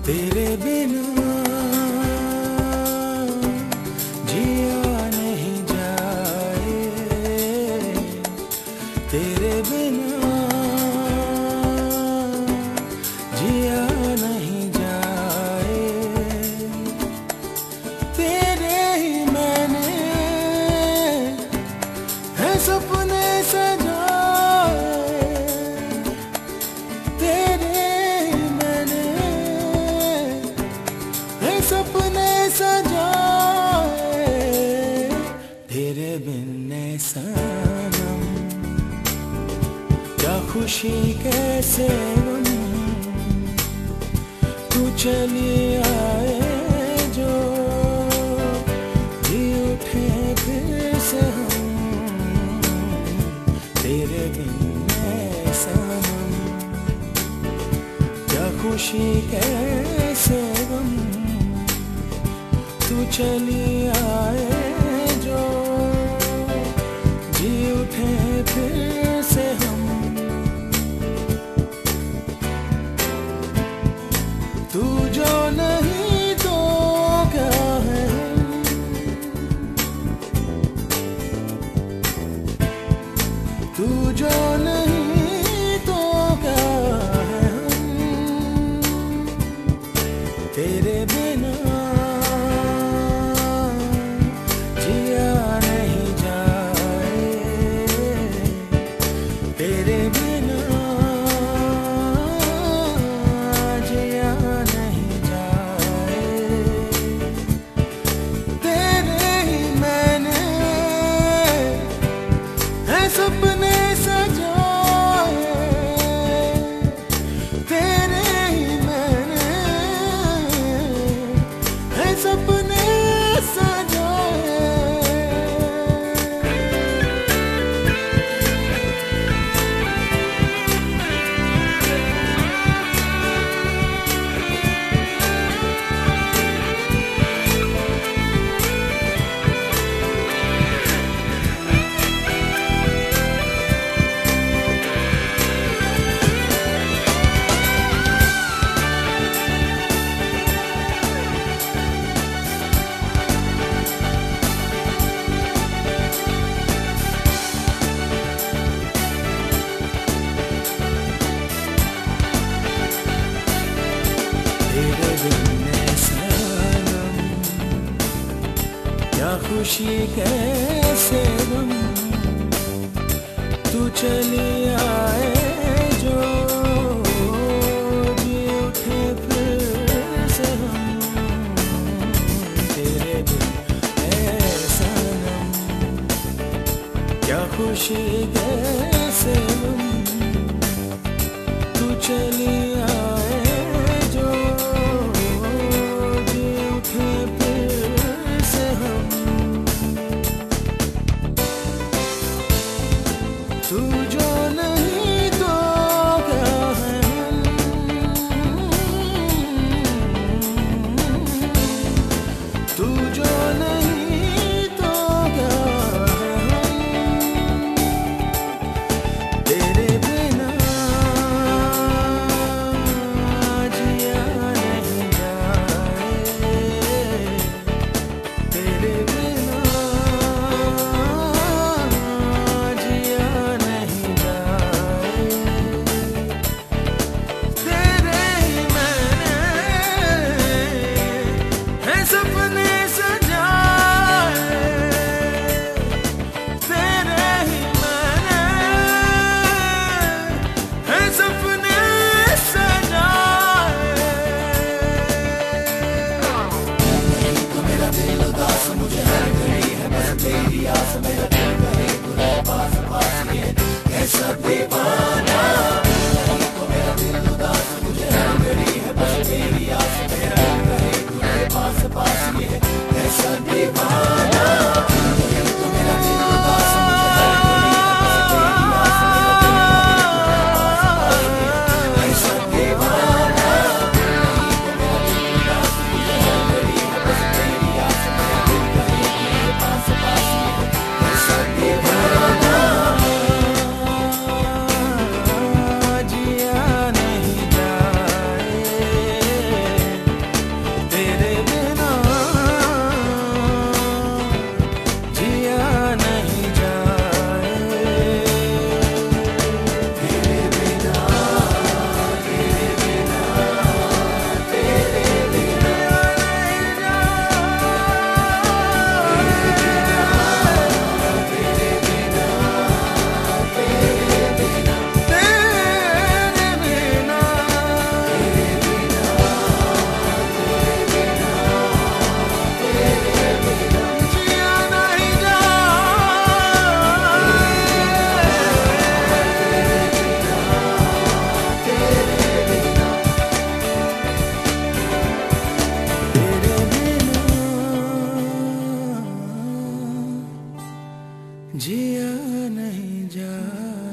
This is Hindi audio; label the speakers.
Speaker 1: तेरे बिना जिया नहीं जाए, तेरे बिना जिया नहीं जाए। तेरे ही मैंने है सपने सजाए, तेरे ही मैंने है सपने सजाए। तेरे बिन सनम क्या खुशी कैसे गम, तू चली आए जो जी उठे फिर से हम। तेरे बिन सनम क्या खुशी कैसे गम, तू चली आए जो जी उठे फिर से हम। तू जो नहीं तो क्या है, तू जो नहीं तो क्या है हम। तेरे बिना जिया नहीं जाए, तेरे बिना जिया नहीं जाए। तेरे ही मैंने है सपने सजाए, तेरे ही मैंने है सपने सजाए। तेरे बिन सनम क्या खुशी कैसे गम, तू चली आए जो जी उठे फिर से हम। तेरे बिन सनम क्या खुशी कैसे गम, तू चली आए जो जी उठे फिर से हम। तू जो जिया नहीं जा